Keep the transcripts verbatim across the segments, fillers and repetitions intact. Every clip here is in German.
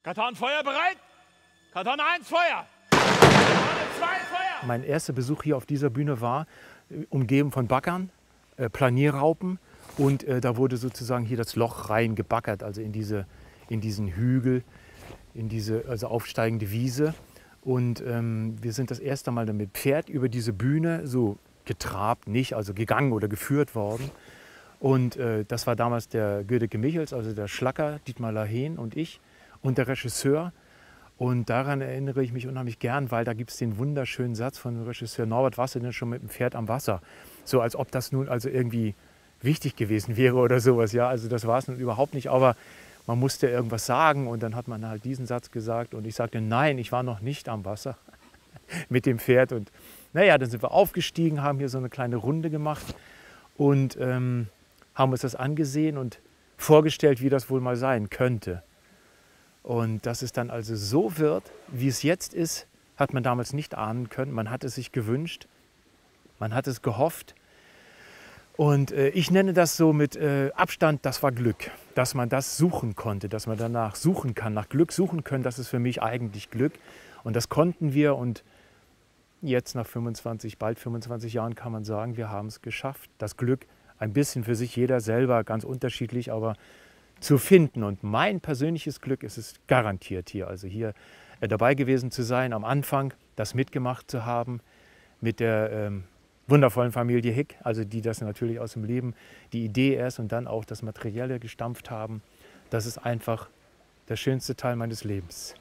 Karton Feuer bereit? Karton eins Feuer! Karton zwei Feuer! Mein erster Besuch hier auf dieser Bühne war äh, umgeben von Baggern, äh, Planierraupen und äh, da wurde sozusagen hier das Loch rein gebaggert, also in, diese, in diesen Hügel, in diese also aufsteigende Wiese. Und ähm, wir sind das erste Mal dann mit Pferd über diese Bühne so getrabt, nicht, also gegangen oder geführt worden. Und äh, das war damals der Gödeke Michels, also der Schlacker, Dietmar Lahén und ich und der Regisseur. Und daran erinnere ich mich unheimlich gern, weil da gibt es den wunderschönen Satz von dem Regisseur: Norbert, warst du denn schon mit dem Pferd am Wasser? So als ob das nun also irgendwie wichtig gewesen wäre oder sowas. Ja, also das war es nun überhaupt nicht, aber man musste irgendwas sagen und dann hat man halt diesen Satz gesagt und ich sagte, nein, ich war noch nicht am Wasser mit dem Pferd. Und naja, dann sind wir aufgestiegen, haben hier so eine kleine Runde gemacht und ähm, haben uns das angesehen und vorgestellt, wie das wohl mal sein könnte. Und dass es dann also so wird, wie es jetzt ist, hat man damals nicht ahnen können. Man hat es sich gewünscht, man hat es gehofft. Und äh, ich nenne das so mit äh, Abstand, das war Glück, dass man das suchen konnte, dass man danach suchen kann, nach Glück suchen können, das ist für mich eigentlich Glück. Und das konnten wir und jetzt nach fünfundzwanzig, bald fünfundzwanzig Jahren kann man sagen, wir haben es geschafft. Das Glück ein bisschen für sich, jeder selber ganz unterschiedlich, aber zu finden. Und mein persönliches Glück ist es garantiert hier, also hier äh, dabei gewesen zu sein, am Anfang das mitgemacht zu haben mit der ähm, wundervollen Familie Hick, also die das natürlich aus dem Leben, die Idee erst und dann auch das Materielle gestampft haben. Das ist einfach der schönste Teil meines Lebens.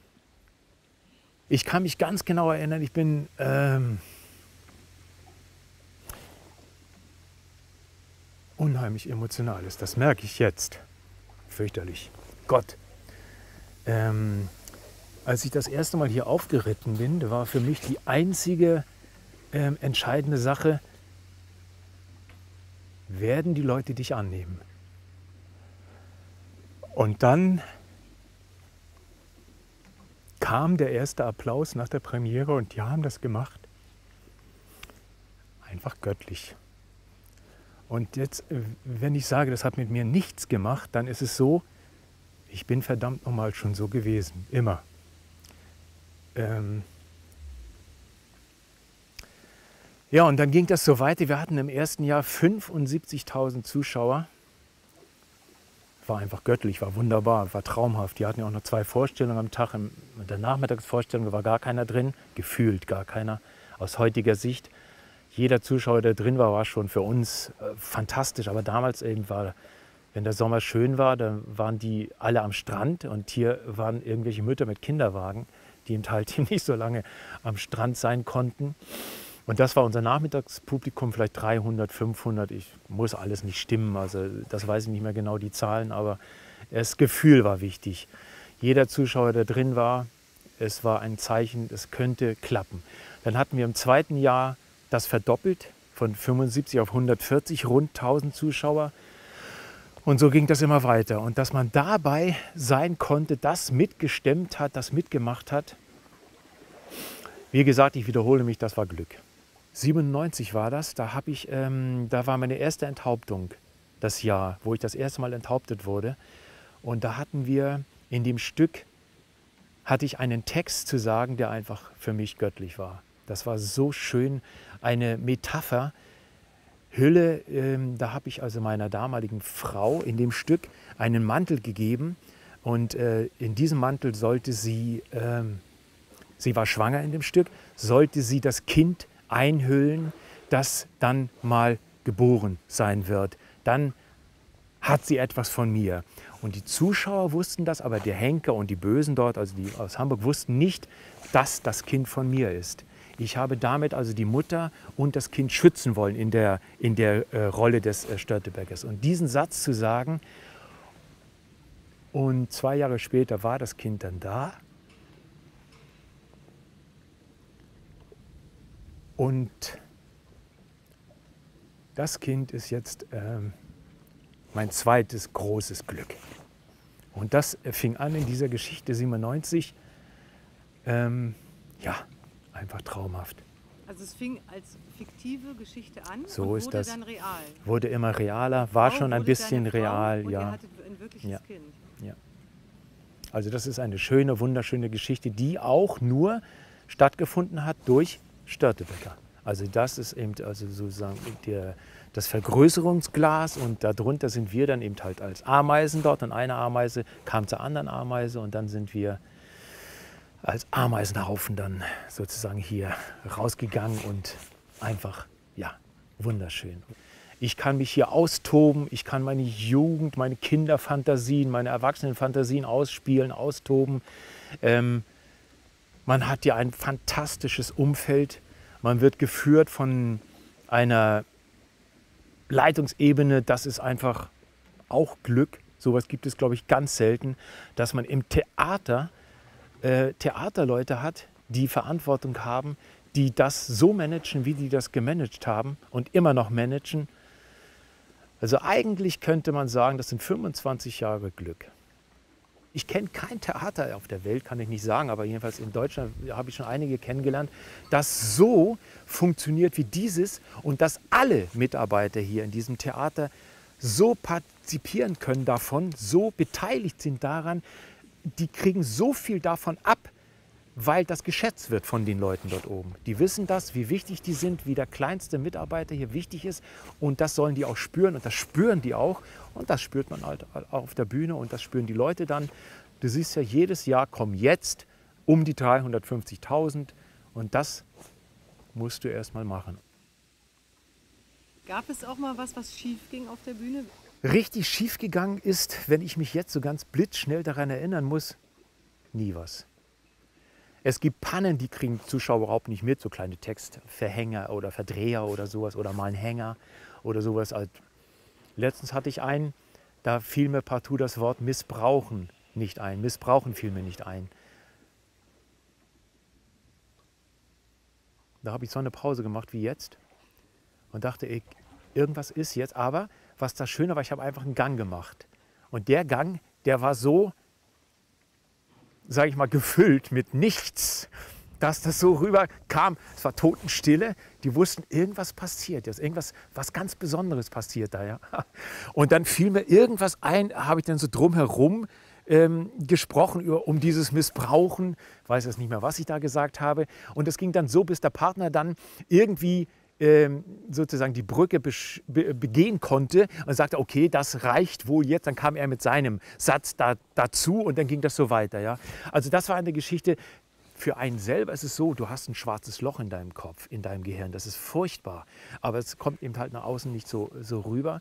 Ich kann mich ganz genau erinnern, ich bin ähm, unheimlich emotional ist, das merke ich jetzt. Fürchterlich. Gott. Ähm, als ich das erste Mal hier aufgeritten bin, war für mich die einzige ähm, entscheidende Sache, werden die Leute dich annehmen? Und dann kam der erste Applaus nach der Premiere und die haben das gemacht. Einfach göttlich. Und jetzt, wenn ich sage, das hat mit mir nichts gemacht, dann ist es so, ich bin verdammt nochmal schon so gewesen, immer. Ähm ja, und dann ging das so weiter. Wir hatten im ersten Jahr fünfundsiebzigtausend Zuschauer. War einfach göttlich, war wunderbar, war traumhaft. Die hatten ja auch noch zwei Vorstellungen am Tag. In der Nachmittagsvorstellung war gar keiner drin, gefühlt gar keiner aus heutiger Sicht. Jeder Zuschauer, der drin war, war schon für uns äh, fantastisch. Aber damals eben war, wenn der Sommer schön war, dann waren die alle am Strand. Und hier waren irgendwelche Mütter mit Kinderwagen, die eben halt nicht so lange am Strand sein konnten. Und das war unser Nachmittagspublikum, vielleicht dreihundert, fünfhundert. Ich muss alles nicht stimmen, also das weiß ich nicht mehr genau, die Zahlen. Aber das Gefühl war wichtig. Jeder Zuschauer, der drin war, es war ein Zeichen, es könnte klappen. Dann hatten wir im zweiten Jahr das verdoppelt, von fünfundsiebzig auf hundertvierzig, rund tausend Zuschauer. Und so ging das immer weiter. Und dass man dabei sein konnte, das mitgestemmt hat, das mitgemacht hat. Wie gesagt, ich wiederhole mich, das war Glück. siebenundneunzig war das, da, hab ich, ähm, da war meine erste Enthauptung, das Jahr, wo ich das erste Mal enthauptet wurde. Und da hatten wir in dem Stück, hatte ich einen Text zu sagen, der einfach für mich göttlich war. Das war so schön, eine Metapher, Hülle, ähm, da habe ich also meiner damaligen Frau in dem Stück einen Mantel gegeben und äh, in diesem Mantel sollte sie, ähm, sie war schwanger in dem Stück, sollte sie das Kind einhüllen, das dann mal geboren sein wird. Dann hat sie etwas von mir. Und die Zuschauer wussten das, aber der Henker und die Bösen dort, also die aus Hamburg, wussten nicht, dass das Kind von mir ist. Ich habe damit also die Mutter und das Kind schützen wollen in der, in der äh, Rolle des äh, Störtebeckers. Und diesen Satz zu sagen, und zwei Jahre später war das Kind dann da. Und das Kind ist jetzt ähm, mein zweites großes Glück. Und das fing an in dieser Geschichte siebenundneunzig. Ähm, ja. Einfach traumhaft. Also es fing als fiktive Geschichte an so und ist wurde das. dann real. Wurde immer realer, war Frau schon ein wurde bisschen deine Frau real, und ja. ihr hattet ein wirkliches Ja. Kind. Ja. Also das ist eine schöne, wunderschöne Geschichte, die auch nur stattgefunden hat durch Störtebeker. Also das ist eben also sozusagen der, das Vergrößerungsglas und darunter sind wir dann eben halt als Ameisen dort und eine Ameise kam zur anderen Ameise und dann sind wir als Ameisenhaufen dann sozusagen hier rausgegangen und einfach, ja, wunderschön. Ich kann mich hier austoben, ich kann meine Jugend, meine Kinderfantasien, meine Erwachsenenfantasien ausspielen, austoben. Ähm, man hat hier ein fantastisches Umfeld. Man wird geführt von einer Leitungsebene, das ist einfach auch Glück. Sowas gibt es, glaube ich, ganz selten, dass man im Theater äh, Theaterleute hat, die Verantwortung haben, die das so managen, wie die das gemanagt haben und immer noch managen. Also eigentlich könnte man sagen, das sind fünfundzwanzig Jahre Glück. Ich kenne kein Theater auf der Welt, kann ich nicht sagen, aber jedenfalls in Deutschland habe ich schon einige kennengelernt, das so funktioniert wie dieses und dass alle Mitarbeiter hier in diesem Theater so partizipieren können davon, so beteiligt sind daran, die kriegen so viel davon ab, weil das geschätzt wird von den Leuten dort oben. Die wissen das, wie wichtig die sind, wie der kleinste Mitarbeiter hier wichtig ist und das sollen die auch spüren und das spüren die auch und das spürt man halt auf der Bühne und das spüren die Leute dann. Du siehst ja, jedes Jahr kommen jetzt um die dreihundertfünfzigtausend und das musst du erst mal machen. Gab es auch mal was, was schief ging auf der Bühne? Richtig schief gegangen ist, wenn ich mich jetzt so ganz blitzschnell daran erinnern muss, nie was. Es gibt Pannen, die kriegen Zuschauer überhaupt nicht mit, so kleine Textverhänger oder Verdreher oder sowas oder mal ein Hänger oder sowas. Letztens hatte ich einen, da fiel mir partout das Wort missbrauchen nicht ein. Missbrauchen fiel mir nicht ein. Da habe ich so eine Pause gemacht wie jetzt und dachte, ich, irgendwas ist jetzt. Aber was das Schöne war, ich habe einfach einen Gang gemacht. Und der Gang, der war so, sage ich mal, gefüllt mit nichts, dass das so rüber kam. Es war Totenstille. Die wussten, irgendwas passiert. Jetzt irgendwas, was ganz Besonderes passiert da. Ja? Und dann fiel mir irgendwas ein, habe ich dann so drumherum ähm, gesprochen über, um dieses Missbrauchen. Ich weiß jetzt nicht mehr, was ich da gesagt habe. Und es ging dann so, bis der Partner dann irgendwie ähm, sozusagen die Brücke be begehen konnte und sagte, okay, das reicht wohl jetzt. Dann kam er mit seinem Satz da, dazu und dann ging das so weiter. Ja? Also das war eine Geschichte. Für einen selber ist es so, du hast ein schwarzes Loch in deinem Kopf, in deinem Gehirn. Das ist furchtbar. Aber es kommt eben halt nach außen nicht so, so rüber.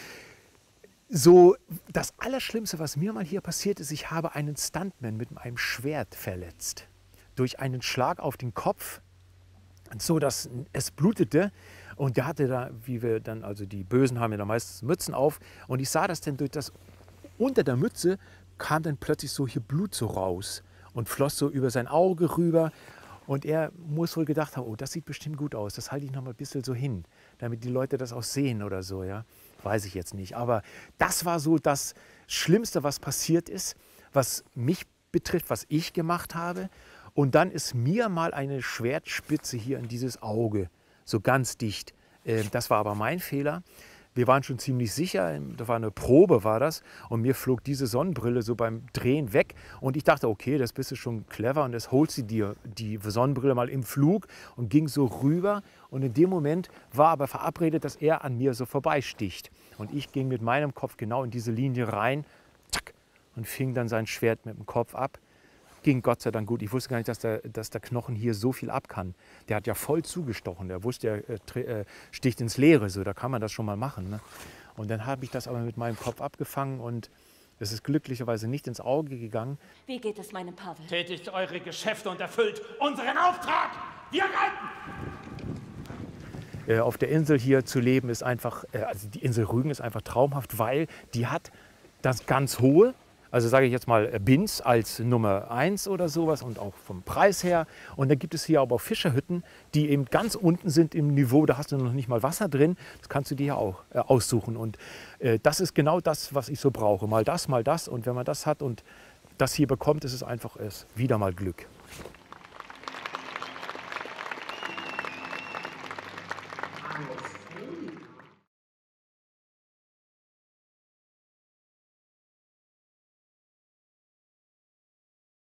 So, das Allerschlimmste, was mir mal hier passiert ist, ich habe einen Stuntman mit einem Schwert verletzt. Durch einen Schlag auf den Kopf, so dass es blutete. Und der hatte da, wie wir dann, also die Bösen haben ja da meistens Mützen auf. Und ich sah das dann durch das, unter der Mütze kam dann plötzlich so hier Blut so raus und floss so über sein Auge rüber. Und er muss wohl gedacht haben, oh, das sieht bestimmt gut aus, das halte ich noch mal ein bisschen so hin, damit die Leute das auch sehen oder so, ja. Weiß ich jetzt nicht. Aber das war so das Schlimmste, was passiert ist, was mich betrifft, was ich gemacht habe. Und dann ist mir mal eine Schwertspitze hier in dieses Auge, so ganz dicht. Das war aber mein Fehler. Wir waren schon ziemlich sicher, da war eine Probe, war das. Und mir flog diese Sonnenbrille so beim Drehen weg. Und ich dachte, okay, das bist du schon clever. Und jetzt holst du dir die Sonnenbrille mal im Flug und ging so rüber. Und in dem Moment war aber verabredet, dass er an mir so vorbeisticht. Und ich ging mit meinem Kopf genau in diese Linie rein, zack, und fing dann sein Schwert mit dem Kopf ab. Ging Gott sei Dank gut. Ich wusste gar nicht, dass der, dass der Knochen hier so viel ab kann. Der hat ja voll zugestochen. Der wusste, er äh, sticht ins Leere. So, da kann man das schon mal machen. Ne? Und dann habe ich das aber mit meinem Kopf abgefangen und es ist glücklicherweise nicht ins Auge gegangen. Wie geht es meinem Pavel? Tätigt eure Geschäfte und erfüllt unseren Auftrag. Wir reiten! Äh, auf der Insel hier zu leben ist einfach, äh, also die Insel Rügen ist einfach traumhaft, weil die hat das ganz Hohe. Also sage ich jetzt mal Binz als Nummer eins oder sowas und auch vom Preis her. Und dann gibt es hier aber auch Fischerhütten, die eben ganz unten sind im Niveau. Da hast du noch nicht mal Wasser drin. Das kannst du dir ja auch äh, aussuchen. Und äh, das ist genau das, was ich so brauche. Mal das, mal das. Und wenn man das hat und das hier bekommt, ist es einfach ist wieder mal Glück. Angst.